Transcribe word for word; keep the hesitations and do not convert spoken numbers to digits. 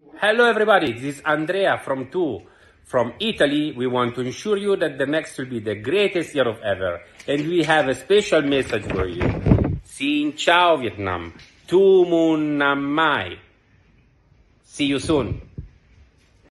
Hello everybody, this is Andrea from Two. From Italy, we want to ensure you that the next will be the greatest year of ever. And we have a special message for you. Xin chào Vietnam. Tu mun nam mai. See you soon.